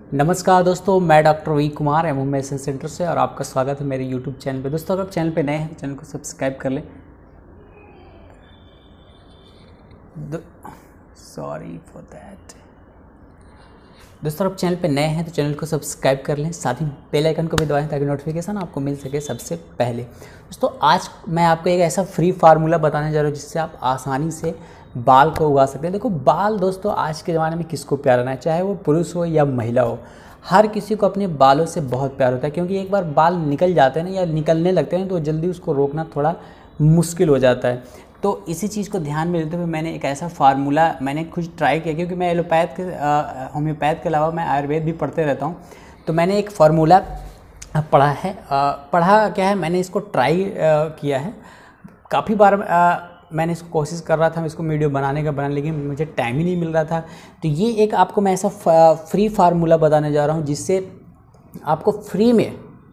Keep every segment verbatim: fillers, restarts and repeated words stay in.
नमस्कार दोस्तों, मैं doctor V Kumar M medicine centre से और आपका स्वागत है मेरे यूट्यूब चैनल पे। दोस्तों, अगर चैनल पे नए हैं तो चैनल को सब्सक्राइब कर लें। Sorry for that. दोस्तों, अब चैनल पे नए हैं तो चैनल को सब्सक्राइब कर लें, साथ ही बेल आइकन को भी दबाएं ताकि नोटिफिकेशन आपको मिल सके सबसे पहले। दोस्तों, आज मैं आपको एक ऐसा फ्री फार्मूला बताने जा रहा हूँ जिससे आप आसानी से बाल को उगा सकते हैं। देखो, बाल दोस्तों आज के ज़माने में किसको प्यार ना है, चाहे वो पुरुष हो या महिला हो, हर किसी को अपने बालों से बहुत प्यार होता है। क्योंकि एक बार बाल निकल जाते हैं ना या निकलने लगते हैं तो जल्दी उसको रोकना थोड़ा मुश्किल हो जाता है। तो इसी चीज़ को ध्यान में रखते हुए मैंने एक ऐसा फार्मूला मैंने कुछ ट्राई किया, क्योंकि मैं एलोपैथ के होम्योपैथ के अलावा मैं आयुर्वेद भी पढ़ते रहता हूँ। तो मैंने एक फार्मूला पढ़ा है आ, पढ़ा क्या है, मैंने इसको ट्राई आ, किया है काफ़ी बार। आ, मैंने इसको कोशिश कर रहा था मैं इसको वीडियो बनाने का बनाने लेकिन मुझे टाइम ही नहीं मिल रहा था। तो ये एक आपको मैं ऐसा फ्री फार्मूला बताने जा रहा हूँ जिससे आपको फ्री में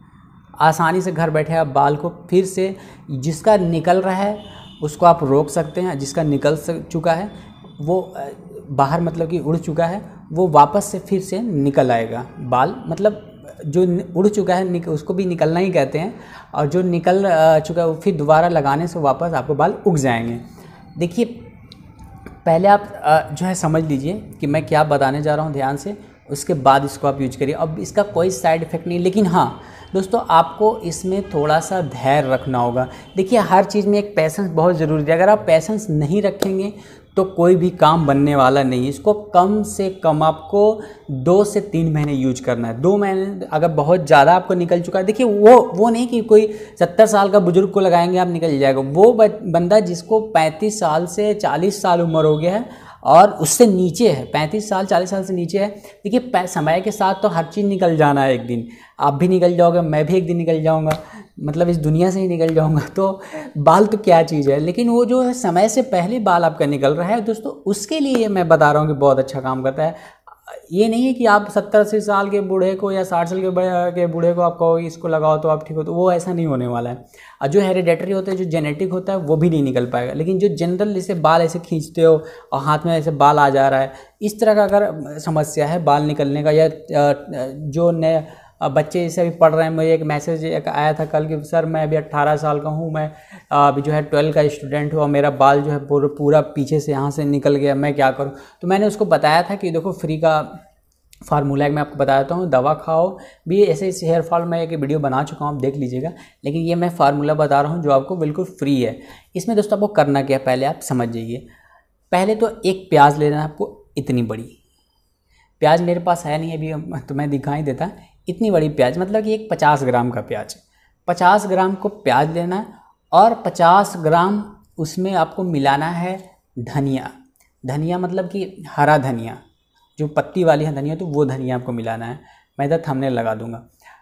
आसानी से घर बैठे आप बाल को फिर से, जिसका निकल रहा है उसको आप रोक सकते हैं, जिसका निकल चुका है वो बाहर मतलब कि उड़ चुका है वो वापस से फिर से निकल आएगा बाल। मतलब जो उड़ चुका है उसको भी निकलना ही कहते हैं, और जो निकल चुका है वो फिर दोबारा लगाने से वापस आपको बाल उग जाएंगे। देखिए, पहले आप जो है समझ लीजिए कि मैं क्या बताने जा रहा हूँ ध्यान से, उसके बाद इसको आप यूज करिए। अब इसका कोई साइड इफ़ेक्ट नहीं, लेकिन हाँ दोस्तों, आपको इसमें थोड़ा सा धैर्य रखना होगा। देखिए, हर चीज़ में एक पैसेंस बहुत ज़रूरी है। अगर आप पैसेंस नहीं रखेंगे तो कोई भी काम बनने वाला नहीं है। इसको कम से कम आपको दो से तीन महीने यूज करना है। दो महीने अगर बहुत ज़्यादा आपको निकल चुका है, देखिए वो वो नहीं कि कोई सत्तर साल का बुजुर्ग को लगाएंगे आप निकल जाएगा। वो बंदा जिसको पैंतीस साल से चालीस साल उम्र हो गया है और उससे नीचे है, पैंतीस साल चालीस साल से नीचे है, देखिए समय के साथ तो हर चीज़ निकल जाना है। एक दिन आप भी निकल जाओगे, मैं भी एक दिन निकल जाऊंगा, मतलब इस दुनिया से ही निकल जाऊंगा। तो बाल तो क्या चीज़ है, लेकिन वो जो है समय से पहले बाल आपका निकल रहा है दोस्तों, उसके लिए ये मैं बता रहा हूँ कि बहुत अच्छा काम करता है। ये नहीं है कि आप सत्तर अस्सी साल के बूढ़े को या साठ साल के बड़े के बूढ़े को आप कहो इसको लगाओ तो आप ठीक हो, तो वो ऐसा नहीं होने वाला है। और जो हेरिडेटरी होता है, जो जेनेटिक होता है, वो भी नहीं निकल पाएगा। लेकिन जो जनरल जैसे बाल ऐसे खींचते हो और हाथ में ऐसे बाल आ जा रहा है, इस तरह का अगर समस्या है बाल निकलने का, या जो नए बच्चे जैसे अभी पढ़ रहे हैं, मुझे एक मैसेज एक आया था कल कि सर मैं अभी अट्ठारह साल का हूँ, मैं अभी जो है ट्वेल्व का स्टूडेंट हूँ और मेरा बाल जो है पूरा पूरा पीछे से यहाँ से निकल गया, मैं क्या करूँ। तो मैंने उसको बताया था कि देखो, फ्री का फार्मूला मैं आपको बता देता हूँ, दवा खाओ भी। ऐसे इस हेयर फॉल में एक वीडियो बना चुका हूँ, आप देख लीजिएगा। लेकिन ये मैं फार्मूला बता रहा हूँ जो आपको बिल्कुल फ्री है। इसमें दोस्तों आपको करना क्या है, पहले आप समझ जाइए। पहले तो एक प्याज लेना है आपको, इतनी बड़ी प्याज मेरे पास है नहीं अभी तो मैं दिखाई देता। इतनी बड़ी प्याज मतलब कि एक पचास ग्राम का प्याज, पचास ग्राम को प्याज लेना है और पचास ग्राम उसमें आपको मिलाना है धनिया। धनिया मतलब कि हरा धनिया, जो पत्ती वाली है धनिया, तो वो धनिया आपको मिलाना है। मैं इधर थंबनेल लगा दूंगा।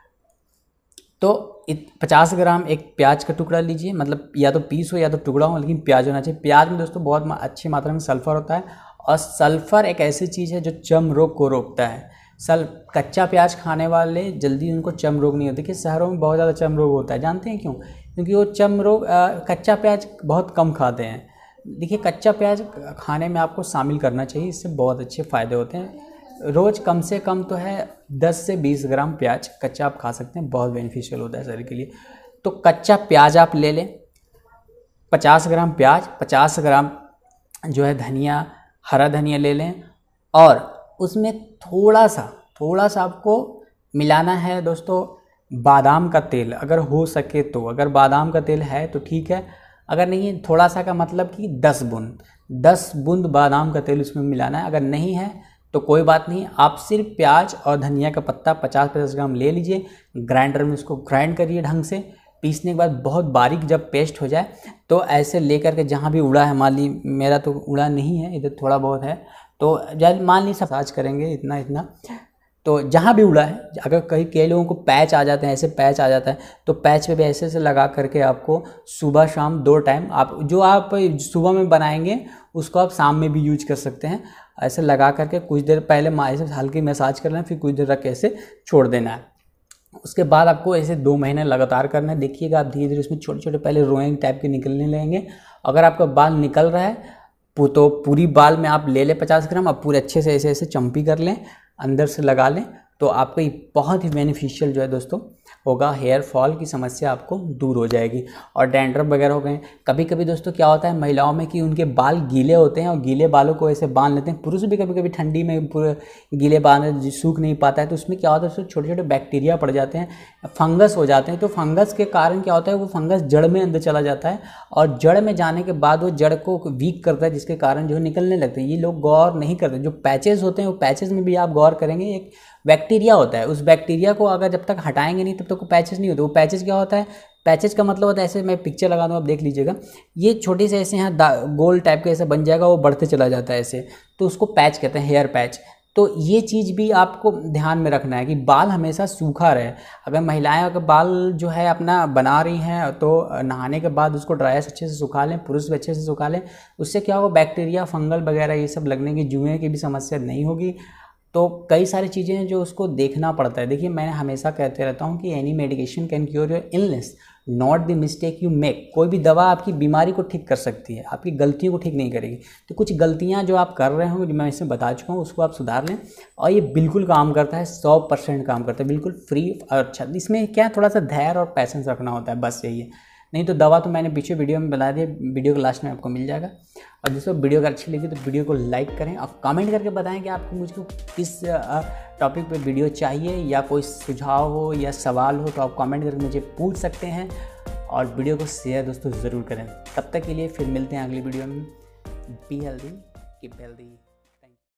तो पचास ग्राम एक प्याज का टुकड़ा लीजिए, मतलब या तो पीस हो या तो टुकड़ा हो, लेकिन प्याज होना चाहिए। प्याज में दोस्तों बहुत अच्छी मात्रा में सल्फर होता है, और सल्फर एक ऐसी चीज़ है जो चर्म रोग को रोकता है। सल कच्चा प्याज खाने वाले जल्दी उनको चर्म रोग नहीं होते। देखिए, शहरों में बहुत ज़्यादा चर्म रोग होता है, जानते हैं क्यों? क्योंकि वो चर्म रोग कच्चा प्याज बहुत कम खाते हैं। देखिए, कच्चा प्याज खाने में आपको शामिल करना चाहिए, इससे बहुत अच्छे फ़ायदे होते हैं। रोज़ कम से कम तो है दस से बीस ग्राम प्याज कच्चा आप खा सकते हैं, बहुत बेनिफिशियल होता है शरीर के लिए। तो कच्चा प्याज आप ले लें, पचास ग्राम प्याज, पचास ग्राम जो है धनिया, हरा धनिया ले लें, और उसमें थोड़ा सा थोड़ा सा आपको मिलाना है दोस्तों बादाम का तेल, अगर हो सके तो। अगर बादाम का तेल है तो ठीक है, अगर नहीं है थोड़ा सा का मतलब कि दस बूंद दस बूंद बादाम का तेल उसमें मिलाना है। अगर नहीं है तो कोई बात नहीं, आप सिर्फ प्याज और धनिया का पत्ता पचास पचास ग्राम ले लीजिए, ग्राइंडर में उसको ग्राइंड करिए ढंग से। पीसने के बाद बहुत बारीक जब पेस्ट हो जाए तो ऐसे लेकर के, जहाँ भी उड़ा है, मान ली मेरा तो उड़ा नहीं है, इधर थोड़ा बहुत है, तो जब मान ली सब साज करेंगे इतना इतना, तो जहाँ भी उड़ा है, अगर कहीं कई लोगों को पैच आ जाते हैं, ऐसे पैच आ जाता है, तो पैच पे भी ऐसे से लगा करके आपको सुबह शाम दो टाइम, आप जो आप सुबह में बनाएंगे उसको आप शाम में भी यूज कर सकते हैं। ऐसे लगा करके कुछ देर पहले ऐसे हल्की मसाज कर लें, फिर कुछ देर रख के ऐसे छोड़ देना है। उसके बाद आपको ऐसे दो महीने लगातार करना है। देखिएगा आप धीरे धीरे उसमें छोटे छोटे पहले रोइंग टाइप के निकलने लगेंगे। अगर आपका बाल निकल रहा है तो पूरी बाल में आप ले लें पचास ग्राम, अब पूरे अच्छे से ऐसे ऐसे चम्पी कर लें, अंदर से लगा लें तो आपको ये बहुत ही बेनिफिशियल जो है दोस्तों होगा, हेयर फॉल की समस्या आपको दूर हो जाएगी। और डैंड्रफ वगैरह हो गए, कभी कभी दोस्तों क्या होता है महिलाओं में कि उनके बाल गीले होते हैं और गीले बालों को ऐसे बांध लेते हैं, पुरुष भी कभी कभी ठंडी में पूरे गीले बांध सूख नहीं पाता है, तो उसमें क्या होता है उसमें छोटे छोटे बैक्टीरिया पड़ जाते हैं, फंगस हो जाते हैं। तो फंगस के कारण क्या होता है वो फंगस जड़ में अंदर चला जाता है और जड़ में जाने के बाद वो जड़ को वीक करता है, जिसके कारण जो निकलने लगते हैं। ये लोग गौर नहीं करते, जो पैचेस होते हैं वो पैचेस में भी आप गौर करेंगे एक बैक्टीरिया होता है, उस बैक्टीरिया को अगर जब तक हटाएंगे नहीं तब तक वो पैचेस नहीं होते। वो पैचेस क्या होता है, पैचेस का मतलब होता है, ऐसे मैं पिक्चर लगा दूँ आप देख लीजिएगा, ये छोटे से ऐसे यहाँ गोल टाइप के ऐसे बन जाएगा, वो बढ़ते चला जाता है ऐसे, तो उसको पैच कहते हैं, हेयर पैच। तो ये चीज़ भी आपको ध्यान में रखना है कि बाल हमेशा सूखा रहे। अगर महिलाएं अगर बाल जो है अपना बना रही हैं तो नहाने के बाद उसको ड्रायर से अच्छे से सुखा लें, पुरुष भी अच्छे से सुखा लें, उससे क्या होगा बैक्टीरिया फंगल वगैरह ये सब लगने की, जुएँ की भी समस्या नहीं होगी। तो कई सारी चीज़ें हैं जो उसको देखना पड़ता है। देखिए मैंने हमेशा कहते रहता हूँ कि any medication can cure your illness, not the mistake you make. कोई भी दवा आपकी बीमारी को ठीक कर सकती है, आपकी गलतियों को ठीक नहीं करेगी। तो कुछ गलतियाँ जो आप कर रहे हो, जो मैं इसमें बता चुका हूँ, उसको आप सुधार लें और ये बिल्कुल काम करता है, सौ परसेंट काम करता है, बिल्कुल फ्री। अच्छा इसमें क्या थोड़ा सा धैर्य और पैसेंस रखना होता है, बस यही है। नहीं तो दवा तो मैंने पीछे वीडियो में बता दिया, वीडियो के लास्ट में आपको मिल जाएगा। और दोस्तों वीडियो अगर अच्छी लगी तो वीडियो को लाइक करें और कमेंट करके बताएं कि आपको मुझको किस टॉपिक पे वीडियो चाहिए, या कोई सुझाव हो या सवाल हो तो आप कमेंट करके मुझे पूछ सकते हैं। और वीडियो को शेयर दोस्तों ज़रूर करें। तब तक के लिए फिर मिलते हैं अगली वीडियो में। Be healthy keep healthy.